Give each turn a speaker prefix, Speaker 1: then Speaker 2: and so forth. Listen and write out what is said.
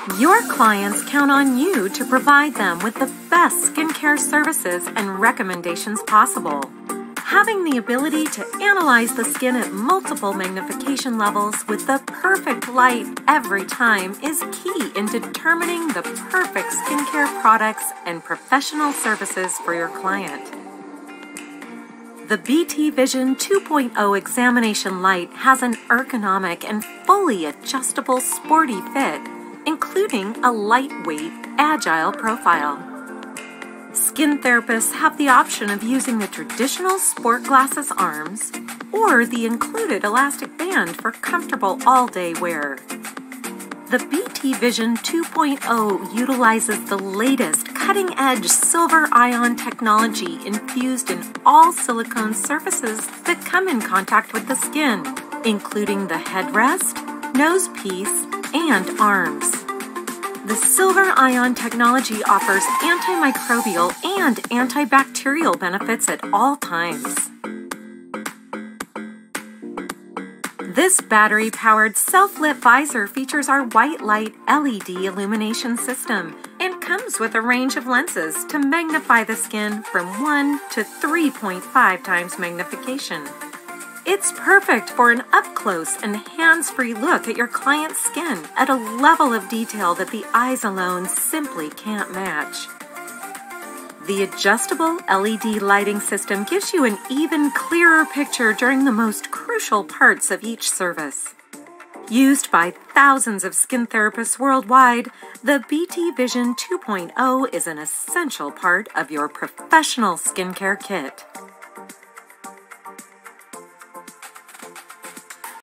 Speaker 1: Your clients count on you to provide them with the best skincare services and recommendations possible. Having the ability to analyze the skin at multiple magnification levels with the perfect light every time is key in determining the perfect skincare products and professional services for your client. The BT Vision 2.0 examination light has an ergonomic and fully adjustable sporty fit, including a lightweight, agile profile. Skin therapists have the option of using the traditional sport glasses arms or the included elastic band for comfortable all-day wear. The BT Vision 2.0 utilizes the latest cutting-edge silver ion technology infused in all silicone surfaces that come in contact with the skin, including the headrest, nose piece, and arms. The silver ion technology offers antimicrobial and antibacterial benefits at all times. This battery-powered self-lit visor features our white light LED illumination system and comes with a range of lenses to magnify the skin from 1 to 3.5 times magnification. It's perfect for an up-close and hands-free look at your client's skin at a level of detail that the eyes alone simply can't match. The adjustable LED lighting system gives you an even clearer picture during the most crucial parts of each service. Used by thousands of skin therapists worldwide, the BT Vision 2.0 is an essential part of your professional skincare kit.